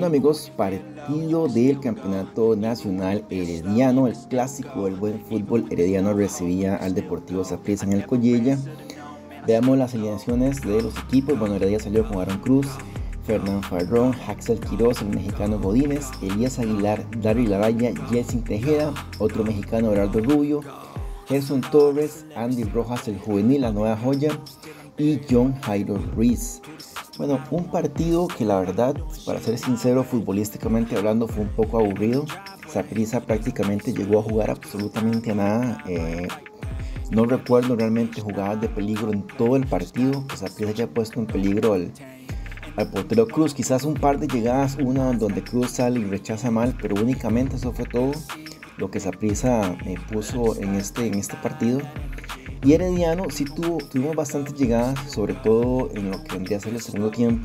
Bueno amigos, partido del campeonato nacional herediano, el clásico del buen fútbol herediano recibía al Deportivo Saprissa en el Collella. Veamos las alineaciones de los equipos. Bueno, Heredia salió con Aaron Cruz, Fernán Farrón, Haxel Quiroz, el mexicano Godínez, Elías Aguilar, Daryl Laraya, Jelsin Tejeda, otro mexicano Gerardo Rubio, Gerson Torres, Andy Rojas el juvenil, la nueva joya, y John Jairo Ruiz. Bueno, un partido que la verdad, para ser sincero, futbolísticamente hablando, fue un poco aburrido. Saprissa prácticamente llegó a jugar absolutamente a nada. No recuerdo realmente jugadas de peligro en todo el partido. Que Saprissa haya puesto en peligro al portero Cruz. Quizás un par de llegadas, una donde Cruz sale y rechaza mal, pero únicamente eso fue todo lo que Saprissa puso en este partido. Y Herediano sí tuvimos bastantes llegadas, sobre todo en lo que vendría a ser el segundo tiempo,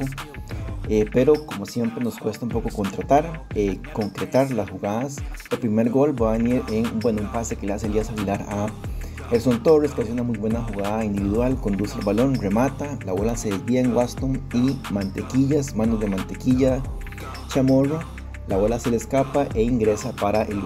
pero como siempre nos cuesta un poco concretar las jugadas. El primer gol va a venir en un pase que le hace Elías Aguilar a Gerson Torres, que hace una muy buena jugada individual, conduce el balón, remata, la bola se desvía en Waston y manos de mantequilla, Chamorro, la bola se le escapa e ingresa para el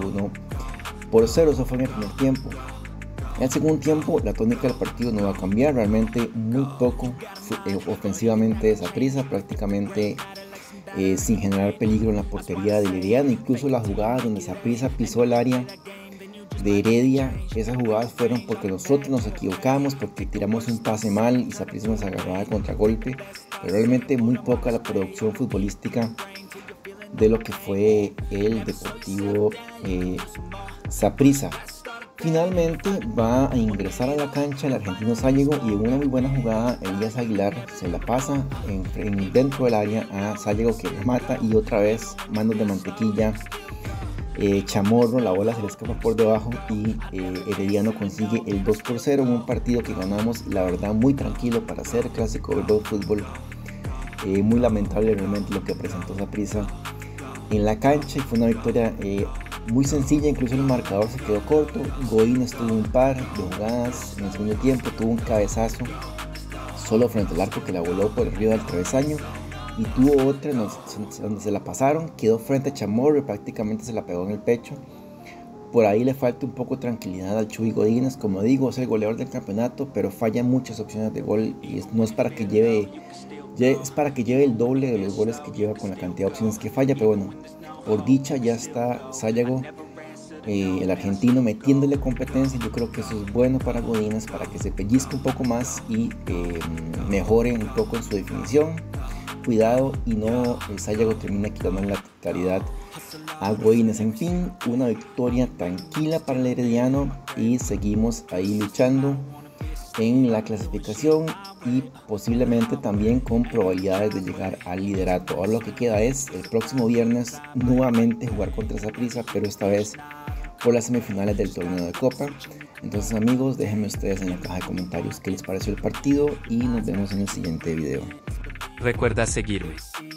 1-0. Eso fue en el primer tiempo. En el segundo tiempo la tónica del partido no va a cambiar, realmente muy poco ofensivamente de Saprissa, prácticamente sin generar peligro en la portería del Herediano. Incluso las jugadas donde Saprissa pisó el área de Heredia, esas jugadas fueron porque nosotros nos equivocamos, porque tiramos un pase mal y Saprissa nos agarraba de contragolpe, pero realmente muy poca la producción futbolística de lo que fue el Deportivo Saprissa. Finalmente va a ingresar a la cancha el argentino Sállego y en una muy buena jugada Elías Aguilar se la pasa dentro del área a Sállego, que remata, y otra vez manos de mantequilla, Chamorro, la bola se le escapa por debajo y Herediano consigue el 2-0 en un partido que ganamos, la verdad, muy tranquilo para ser clásico del fútbol. Muy lamentable realmente lo que presentó Saprissa en la cancha, y fue una victoria muy sencilla. Incluso el marcador se quedó corto. Godínez tuvo un par de jugadas en el segundo tiempo, tuvo un cabezazo solo frente al arco que la voló por arriba del travesaño, y tuvo otra donde se la pasaron, quedó frente a Chamorro y prácticamente se la pegó en el pecho. Por ahí le falta un poco de tranquilidad al Chuy Godínez, como digo, es el goleador del campeonato, pero falla muchas opciones de gol y no es para que lleve, es para que lleve el doble de los goles que lleva con la cantidad de opciones que falla. Pero bueno, por dicha ya está Sállego, el argentino, metiéndole competencia. Yo creo que eso es bueno para Godínez, para que se pellizque un poco más y mejore un poco en su definición. Cuidado y no Sállego termina quitando la titularidad a Godínez. En fin, una victoria tranquila para el Herediano y seguimos ahí luchando en la clasificación y posiblemente también con probabilidades de llegar al liderato. Ahora lo que queda es el próximo viernes nuevamente jugar contra Saprissa, pero esta vez por las semifinales del torneo de Copa. Entonces amigos, déjenme ustedes en la caja de comentarios qué les pareció el partido y nos vemos en el siguiente video. Recuerda seguirme.